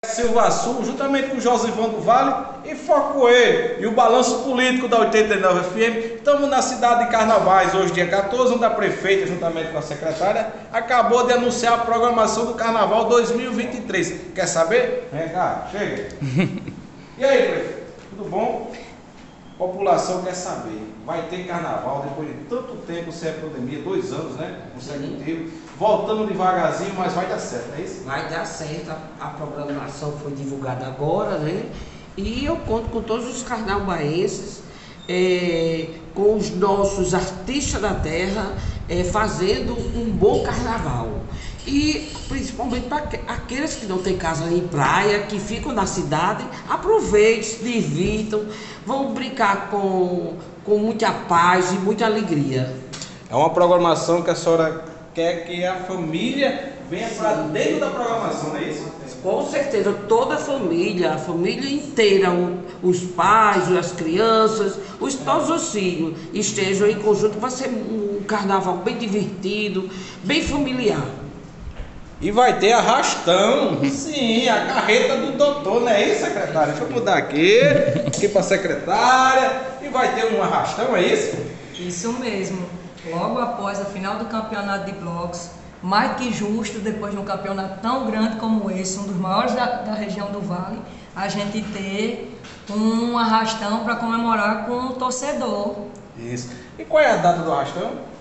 Silva Sul, juntamente com o Josivão do Vale e Foco Coelho e o Balanço Político da 89 FM. Estamos na cidade de Carnavais, hoje dia 14, onde a prefeita, juntamente com a secretária, acabou de anunciar a programação do Carnaval 2023. Quer saber? Vem cá, chega. E aí, prefeito, tudo bom? A população quer saber, vai ter Carnaval depois de tanto tempo sem a pandemia, 2 anos, né? Consecutivo, voltando devagarzinho, mas vai dar certo, não é isso? Vai dar certo, a programação foi divulgada agora, né? E eu conto com todos os carnavaenses, com os nossos artistas da terra, fazendo um bom carnaval. E principalmente para aqueles que não têm casa em praia, que ficam na cidade, aproveitem, se divirtam, vão brincar com muita paz e muita alegria. É uma programação que a senhora quer que a família venha para dentro da programação, não é isso? Com certeza, toda a família inteira, os pais, as crianças, todos os filhos estejam em conjunto. Vai ser um carnaval bem divertido, bem familiar. E vai ter arrastão, sim, a carreta do doutor, não é isso, secretária? Deixa eu mudar aqui para a secretária, e vai ter um arrastão, é isso? Isso mesmo, logo após a final do campeonato de blocos, mais que justo, depois de um campeonato tão grande como esse, um dos maiores da região do Vale, a gente ter um arrastão para comemorar com o torcedor. Isso. E qual é a data do arrastão?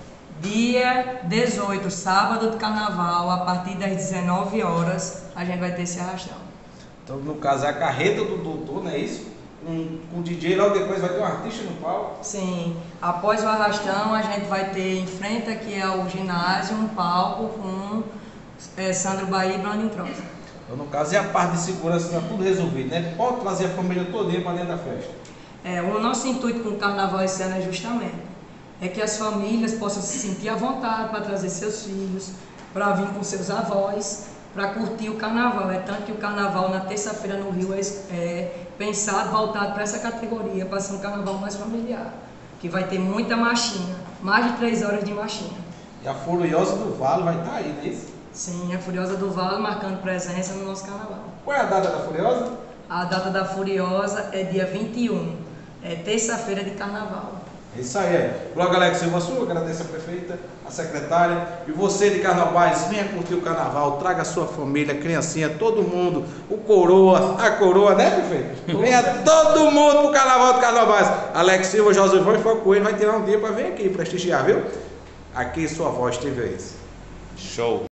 Dia 18, sábado de carnaval, a partir das 19 horas, a gente vai ter esse arrastão. Então, no caso, é a carreta do doutor, não é isso? Com o DJ, logo depois vai ter um artista no palco? Sim, após o arrastão, a gente vai ter em frente aqui ao ginásio um palco com Sandro Bahia e Brandon Trosa. Então, no caso, é a parte de segurança, está tudo resolvido, né? Pode trazer a família todinha para dentro da festa. O nosso intuito com o carnaval esse ano é justamente que as famílias possam se sentir à vontade para trazer seus filhos, para vir com seus avós, para curtir o carnaval. É tanto que o carnaval na terça-feira no Rio é pensado, voltado para essa categoria, para ser um carnaval mais familiar, que vai ter muita marchinha, mais de 3 horas de marchinha. E a Furiosa do Vale vai estar aí, não é isso? Sim, a Furiosa do Vale marcando presença no nosso carnaval. Qual é a data da Furiosa? A data da Furiosa é dia 21, é terça-feira de carnaval. É isso aí. Blog Alex Silva Sul, agradeço a prefeita, a secretária. E você de Carnavais, venha curtir o carnaval, traga a sua família, a criancinha, todo mundo, o coroa, a coroa, né, prefeito? Venha todo mundo pro carnaval do Carnavais. Alex Silva, Josivão e Foco Coelho vai tirar um dia para vir aqui prestigiar, viu? Aqui sua voz teve isso. Show!